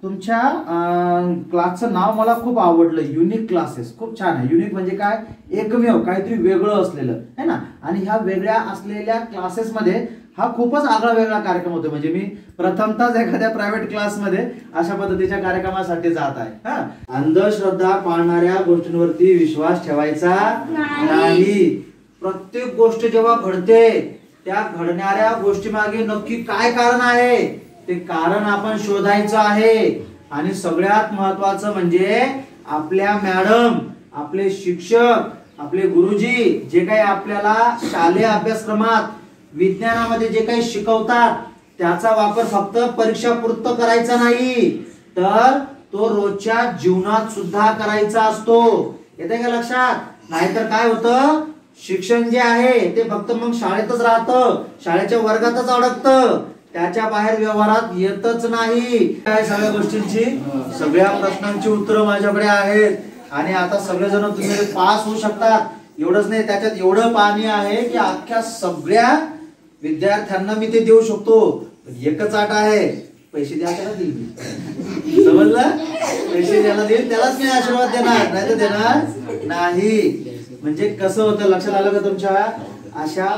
तुमच्या क्लासचं नाव मला खूप आवडलं, युनिक क्लासेस. खूप छान आहे. युनिक म्हणजे काय, एकमेव, काहीतरी वेगळं असलेलं आहे ना. आणि ह्या वेगळ्या असलेल्या क्लासेसमध्ये हा खूपच आगळा वेगळा कार्यक्रम होतो. म्हणजे मी प्रथमतःच एखाद्या प्रायव्हेट क्लासमध्ये अशा पद्धतीच्या कार्यक्रमासाठी जात आहे. हा, अंधश्रद्धा पाळणाऱ्या गोष्टींवरती विश्वास ठेवायचा नाही. प्रत्येक गोष्ट जेव्हा घडते त्या घडणाऱ्या गोष्टीमागे नक्की काय कारण आहे ते कारण आपण शोधायचं आहे. आणि सगळ्यात महत्वाचं म्हणजे आपल्या मॅडम, आपले शिक्षक, आपले गुरुजी जे काही आपल्याला शालेय अभ्यासक्रमात विज्ञानामध्ये जे काही शिकवतात त्याचा वापर फक्त परीक्षापुरतं करायचा नाही, तर तो रोजच्या जीवनात सुद्धा करायचा असतो. येते का लक्षात? नाहीतर काय होतं, शिक्षण जे आहे ते फक्त मग शाळेतच राहतं, शाळेच्या वर्गातच अडकतं, त्याच्या बाहेर व्यवहारात येतच नाही. काय सगळ्या गोष्टींची, सगळ्या प्रश्नांची उत्तरं माझ्याकडे आहेत. आणि आता सगळेजण तुम्ही पास होऊ शकतात. एवढंच नाही, त्याच्यात एवढं पाणी आहे की अख्ख्या सगळ्या विद्यार्थ्यांना मी ते देऊ शकतो. एकच अट आहे, पैसे द्या त्याला देईल. समजलं? पैसे द्यायला देईल त्यालाच मी आशीर्वाद देणार, नाही तर देणार नाही. म्हणजे कसं होतं, लक्षात आलं का तुमच्या? अशा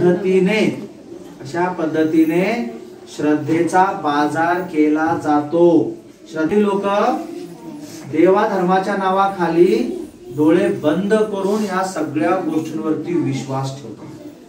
पद्धतीने श्रद्धेचा बाजार केला जातो. श्रद्धेची लोक देवा धर्माच्या नावाखाली डोळे बंद करून या सगळ्या गोष्टींवरती विश्वास ठेवतात.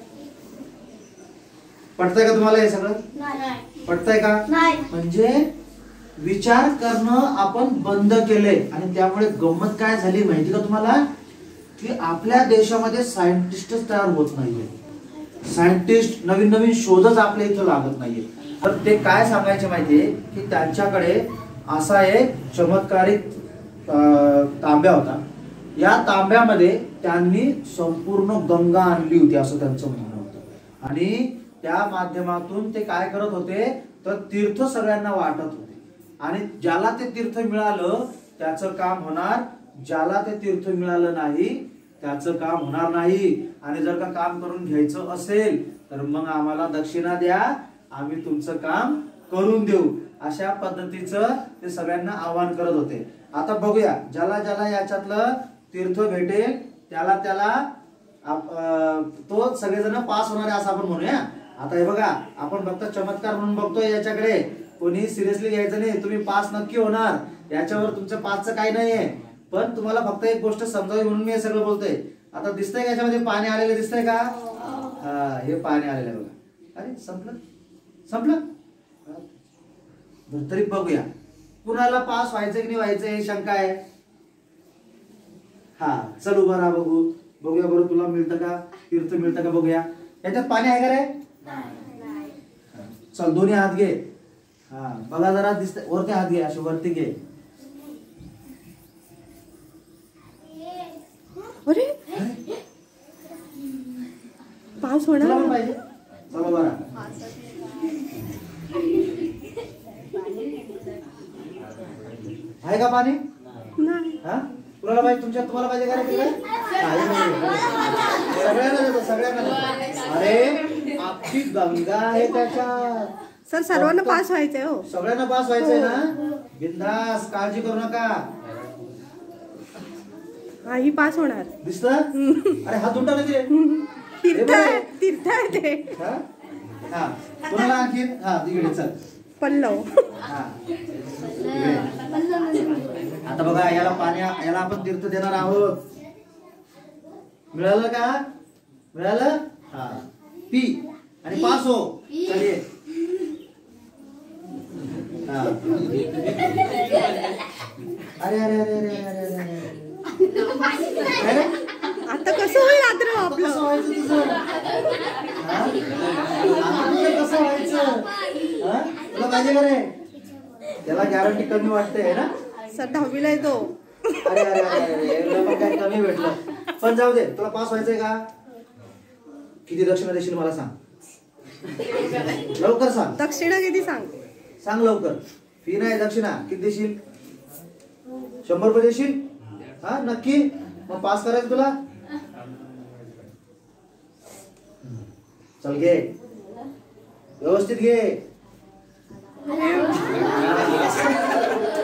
पटतंय का तुम्हाला हे सगळं? पटतंय का? म्हणजे विचार करणं आपण बंद केले. आणि त्यामुळे गंमत काय झाली माहिती का तुम्हाला, की आपल्या देशामध्ये सायंटिस्टच तयार होत नाहीये. सायंटिस्ट, नवीन नवीन शोधच आपल्या इथं लागत नाहीये. तर ते काय सांगायचे माहितीये, की त्यांच्याकडे असा एक चमत्कारिक तांब्या होता. या तांब्यामध्ये त्यांनी संपूर्ण गंगा आणली होती असं त्यांचं म्हणणं होतं. आणि त्या माध्यमातून ते काय करत होते, तर तीर्थ सगळ्यांना वाटत होते. आणि ज्याला ते तीर्थ मिळालं त्याचं काम होणार, ज्याला ते तीर्थ मिळालं नाही त्याचं काम होणार नाही. आणि जर का काम करून घ्यायचं असेल तर मग आम्हाला दक्षिणा द्या, आम्ही तुमचं काम करून देऊ. अशा पद्धतीचं ते सगळ्यांना आवाहन करत होते. आता बघूया, ज्याला ज्याला याच्यातलं तीर्थ भेटेल त्याला तो सगळेजण पास होणार आहे असं आपण म्हणूया. आता हे बघा, आपण फक्त चमत्कार म्हणून बघतोय याच्याकडे, कोणी सिरियसली घ्यायचं नाही. तुम्ही पास नक्की होणार, याच्यावर तुमचं पासचं काही नाहीये. पण तुम्हाला फक्त एक गोष्ट समजावी म्हणून मी हे सगळं बोलतोय. आता दिसतंय का याच्यामध्ये पाणी आलेलं, दिसतंय का? हा, हे पाणी आलेलं आहे बघा. अरे संपलं. तरी बघूया, कुणाला पास व्हायचं की नाही व्हायचं हे शंका आहे. हा, चल उभा राहा, बघूया बरं तुला मिळतं का, तीर्थ मिळतं का बघूया. याच्यात पाणी आहे का रे? चल दोन्ही हात घे. हा, बघा जरा दिसतंय, वरती हात घे, असे वरती घे. अरे पास होणार पाहिजे. चला बरं, आहे का पाणी? नाही. हा, कुणाला पाहिजे? तुम्हाला पाहिजे का रे? सगळ्यांना देतो. अरे अख्खी गंगा आहे त्याच्यात. सर सर्वांना पास व्हायचंय. हो, सगळ्यांना पास व्हायचंय ना. बिंदास, काळजी करू नका. हा, ही पास होणार. दिसत? अरे हात उंटा नाही तीर्थ आहे ते. हा, कुणाला आणखी? हा, तिकडे चल. पल्लव. आता बघा, याला आपण तीर्थ देणार आहोत. मिळालं का? मिळालं? हा, पी आणि पास हो. चलिए. अरे अरे अरे अरे अरे अरे, आता कसं होईल रात्र आपलं? कसं व्हायचं तुझं? कसं व्हायचं? तुला पाहिजे का रे? त्याला गॅरंटी कमी वाटते ना. सर 10वीला येतो. अरे अरे अरे, काय कमी भेटलं. पण जाऊ दे, तुला पास व्हायचंय का? किती दक्षिणा देशील मला सांग, लवकर सांग. दक्षिणा किती सांग लवकर. फी नाही, दक्षिणा किती देशील? 100 रुपये देशील? हा, नक्की? मग पास करायचं तुला? चल घे, व्यवस्थित घे.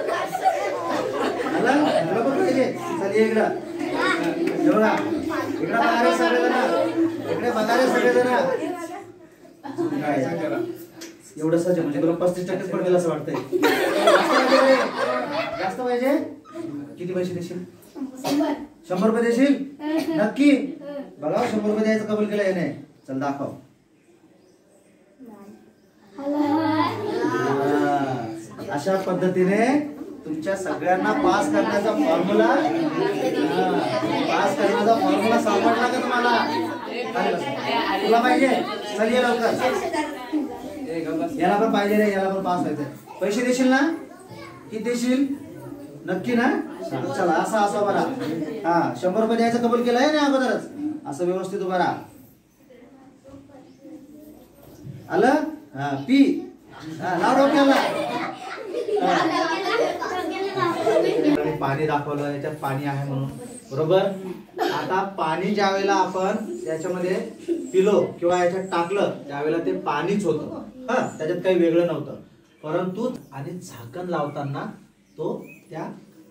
कधी इकडं हे बघा, इकडे बघा रे सगळेजण, इकडे बघा रे सगळेजण. काय एवढं सज म्हणजे तुला 35% पडलेलं असं वाटतंय. जास्त पाहिजे. किती पैसे देशील? 100 रुपये देशील? नक्की. बघा 100 रुपये द्यायचं कबूल केलं याने. चल दाखव. अशा पद्धतीने तुमच्या सगळ्यांना पास करण्याचा फॉर्म्युला सापडला का तुम्हाला? तुला पाहिजे? चल ये लवकर. याला पण पाहिजे रे, याला पण पास व्हायचंय. पैसे देशील ना? किती देशील? नक्की ना? चला असं असं बरा. हा 100 रुपये द्यायचं कबूल केलंय ना अगोदरच. असं व्यवस्थित उभा राहा. आलं? हा पी. लाव डोक्याला. पाणी दाखवलं, याच्यात पाणी आहे म्हणून बरोबर. आता पाणी ज्या वेळेला आपण याच्यामध्ये पिलो किंवा याच्यात टाकलं त्यावेळेला ते पाणीच होतं. हा त्याच्यात काही वेगळं नव्हतं. परंतु आणि झाकण लावताना तो त्या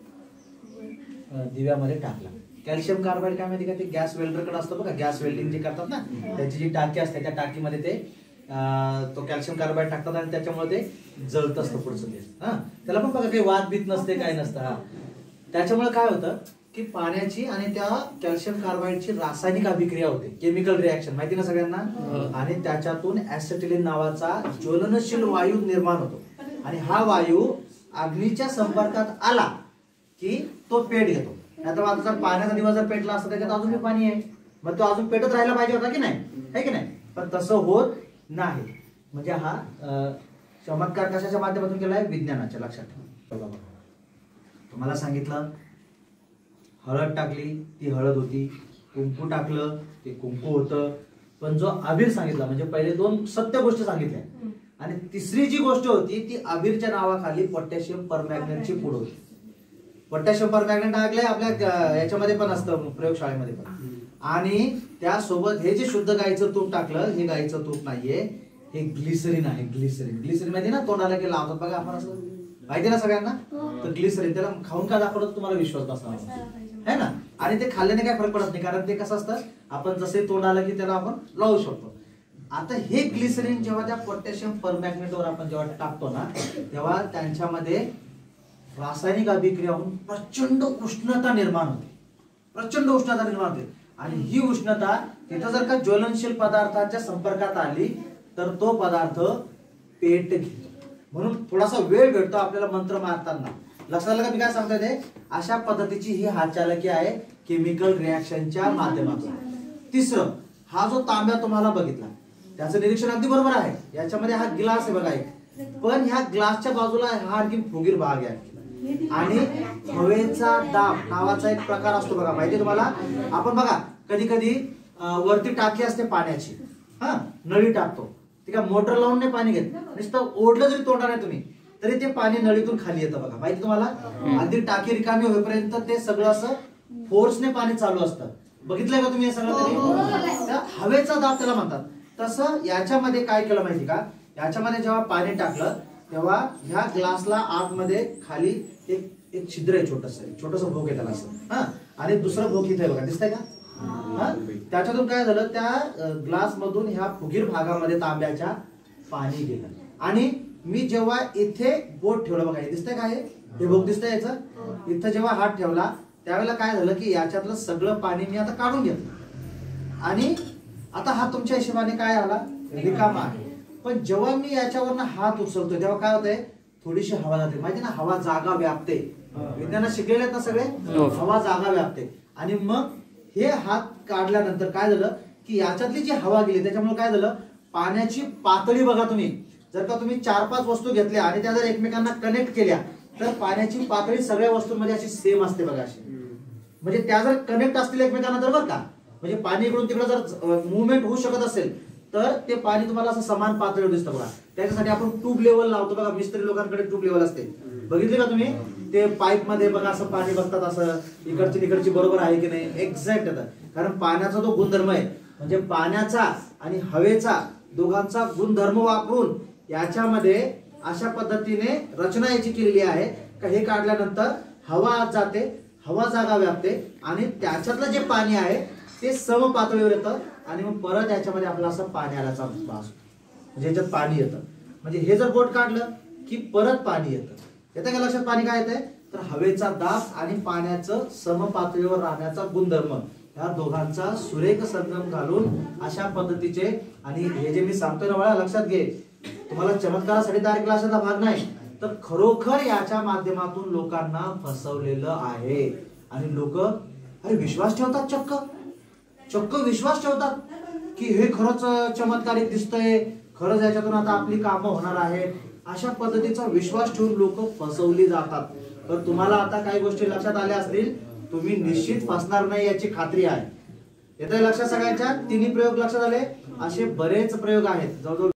दिव्यामध्ये टाकला. कॅल्शियम कार्बाईड काय माहिती का, ते गॅस वेल्डरकडे असतं बघा, गॅस वेल्डिंग जे करतात ना, त्याची जी टाकी असते त्या टाकीमध्ये ते तो कॅल्शियम कार्बाईड टाकतात आणि त्याच्यामुळे ते जळत असतं पुढचं ते. हा त्याला पण बघा काही वाद बीत नसते, काय नसतं. हा त्याच्यामुळे काय होतं की पाण्याची आणि त्या कॅल्शियम कार्बाईडची रासायनिक अभिक्रिया होते, केमिकल रिॲक्शन, माहिती ना सगळ्यांना. आणि त्याच्यातून ऍसिटिलीन नावाचा ज्वलनशील वायू निर्माण होतो. आणि हा वायू अग्नीच्या संपर्कात आला की तो पेट घेतो. नाहीतर आता जर पाण्याचा दिवा जर पेटला असता त्याच्यात अजूनही पाणी आहे, मग तो अजून पेटत राहायला पाहिजे होता की नाही, आहे की नाही. पण तसं होत नाही. म्हणजे हा चमत्कार कशाच्या माध्यमातून केलाय? विज्ञानाच्या. लक्षात ठेवा. तुम्हाला सांगितलं हळद टाकली ती हळद होती, कुंकू टाकलं ते कुंकू होतं. पण जो अबीर सांगितला म्हणजे पहिले 2 सत्य गोष्टी सांगितल्या आणि तिसरी जी गोष्ट होती ती अबीरच्या नावाखाली पोटॅशियम परमॅग्नेटची पूड होती. पोटॅशियम परमॅग्नेट ऐकलंय आपल्या याच्यामध्ये पण असतं, प्रयोगशाळेमध्ये पण. आणि त्यासोबत हे जे शुद्ध गाईचं तूप टाकलं, हे गाईचं तूप नाहीये, हे ग्लिसरीन आहे. ग्लिसरीन ग्लिसरीन माहिती ना, तोंडाला की लावतात बघा आपण, असं माहिती ना सगळ्यांना. तर ग्लिसरीन त्याला खाऊन का दाखवलं तुम्हाला विश्वास बसणार है ना. आणि ते खाल्ल्याने काय फरक पडत नाही, कारण ते कसं असतं आपण जसे तोंड आलं की त्याला आपण लावू शकतो. आता हे ग्लिसरीन जेव्हा त्या पोटॅशियम परमॅग्नेटवर आपण जेव्हा टाकतो ना, तेव्हा त्यांच्यामध्ये रासायनिक अभिक्रिया होऊन प्रचंड उष्णता निर्माण होते. प्रचंड उष्णता निर्माण होते. आणि ही उष्णता तिथं जर का ज्वलनशील पदार्थाच्या संपर्कात आली तर तो पदार्थ पेट घेतो. म्हणून थोडासा वेळ भेटतो आपल्याला मंत्र मारताना. लक्षात आलं का मी काय सांगतोय ते? अशा पद्धतीची ही हातचालकी आहे केमिकल रिॲक्शनच्या माध्यमातून. तिसरं, हा जो तांब्या तुम्हाला बघितला त्याचं निरीक्षण अगदी बरोबर आहे. याच्यामध्ये हा ग्लास आहे बघा एक, पण ह्या ग्लासच्या बाजूला हा आणखी फुगीर भाग आहे. आणि हवेचा दाब नावाचा एक प्रकार असतो बघा, माहिती तुम्हाला. आपण बघा कधी कधी वरती टाकी असते पाण्याची, हा नळी टाकतो, ठीक आहे, मोटर लावून नाही पाणी घेत, नुसतं ओढलं जरी तोंडा नाही तुम्ही तरी ते पाणी नळीतून खाली येतं बघा, माहिती तुम्हाला. अगदी टाकी रिकामी होईपर्यंत ते सगळं असं फोर्सने पाणी चालू असतं. बघितलंय का तुम्ही हे सगळं? त्या हवेचा दाब त्याला म्हणतात. तसं याच्यामध्ये काय केलं माहिती का, याच्यामध्ये जेव्हा पाणी टाकलं तेव्हा ह्या ग्लासला आतमध्ये खाली एक छिद्र आहे, छोटस भोक आहे त्याला असं, हा. आणि दुसरं भोक इथे बघा, दिसतंय का? त्याच्यातून काय झालं, त्या ग्लास मधून ह्या फुगीर भागामध्ये तांब्याच्या पाणी गेलं. आणि मी जेव्हा इथे बोट ठेवलं बघा, हे दिसतंय का, हे भोक दिसतंय याचं, इथं जेव्हा हात ठेवला त्यावेळेला काय झालं की याच्यातलं सगळं पाणी मी आता काढून घेतलं. आणि आता हा तुमच्या हिशोबाने काय आला, रिकामा आहे. पण जेव्हा मी याच्यावरनं हात उचलतोय तेव्हा काय होतंय, थोडीशी हवा जाते, माहिती ना, हवा जागा व्यापते. विज्ञानात शिकलेले आहेत ना सगळे, हवा जागा व्यापते. आणि मग हे हात काढल्यानंतर काय झालं की याच्यातली जी हवा गेली त्याच्यामुळे काय झालं, पाण्याची पातळी बघा तुम्ही, जर का तुम्ही 4-5 वस्तू घेतल्या आणि त्या जर एकमेकांना कनेक्ट केल्या तर पाण्याची पातळी सगळ्या वस्तूंमध्ये अशी सेम असते बघा, अशी. म्हणजे त्या जर कनेक्ट असतील एकमेकांना तर बरं का, म्हणजे पाणी इकडून तिकडे जर मुवमेंट होऊ शकत असेल तर ते पाणी तुम्हाला असं समान पातळीवर दिसतं बघा. त्याच्यासाठी आपण ट्यूब लेवल लावतो बघा, मिस्त्री लोकांकडे ट्यूब लेवल असते, बघितले का तुम्ही? ते पाईप मध्ये बघा असं पाणी बघतात, असं इकडची तिकडची बरोबर आहे की नाही, एक्झॅक्ट येतात. कारण पाण्याचा जो गुणधर्म आहे म्हणजे पाण्याचा आणि हवेचा दोघांचा गुणधर्म वापरून याच्यामध्ये अशा पद्धतीने रचना याची केलेली आहे का हे काढल्यानंतर हवा आत जाते, हवा जागा व्यापते आणि त्याच्यातलं जे पाणी आहे ते सम पातळीवर येतं आणि मग परत याच्यामध्ये आपला असं पाणी आल्याचा भास म्हणजे याच्यात पाणी येतं. म्हणजे हे जर बोट काढलं की परत पाणी येतं. येतं का लक्षात? पाणी काय येतंय तर हवेचा दाब आणि पाण्याचं सम पातळीवर राहण्याचा गुणधर्म ह्या दोघांचा सुरेख संगम घालून अशा पद्धतीचे. आणि हे जे मी सांगतोय ना बाळा लक्षात घे, तुम्हाला चमत्कारासाठी तयार केला अशाचा भाग नाही, तर खरोखर याच्या माध्यमातून लोकांना फसवलेलं आहे. आणि लोक अरे विश्वास ठेवतात, चक्क विश्वास ठेवतात की हे खरंच चमत्कारिक दिसतंय, खरंच याच्यातून आता आपली कामं होणार आहेत. अशा पद्धतीचा विश्वास ठेवून लोक फसवली जातात. तर तुम्हाला आता काही गोष्टी लक्षात आल्या असतील, तुम्ही निश्चित फसणार नाही याची खात्री आहे. येतंय लक्षात सगळ्यांच्या? तिन्ही प्रयोग लक्षात आले? असे बरेच प्रयोग आहेत, जवळजवळ